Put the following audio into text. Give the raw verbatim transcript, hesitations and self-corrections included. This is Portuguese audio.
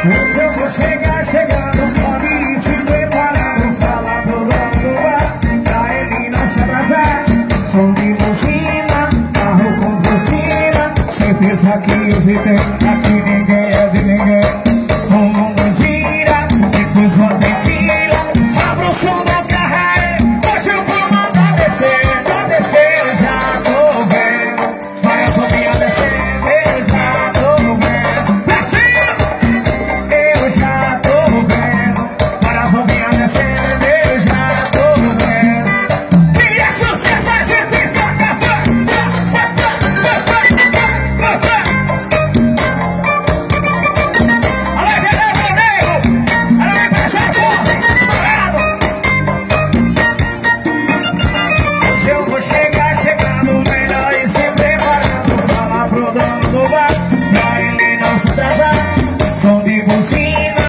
Hoje eu vou chegar, chegando, pode se preparar. Vou falar pro dono do bar, pra ele não se atrasar. Som de buzina, carro com cortina, certeza que hoje tem, aqui ninguém é de ninguém. Som com buzina, depois vou ter fila. Abra o som do carro aí, hoje eu vou mandar descer. Pra descer eu já tô vendo, vai a sombrinha descer, eu já tô vendo. Pra cima, eu já tô vendo, vai a sombrinha descer, eu já tô vendo. E é sucesso, a gente toca, vai, vai, vai, vai, vai, vai, vai. Alô, Guilherme, meu nego, alô, empresário, parado. Hoje eu vou chegar, chegando melhor e se preparando. Falar pro dono do bar, pra ele não se atrasar. Som de buzina.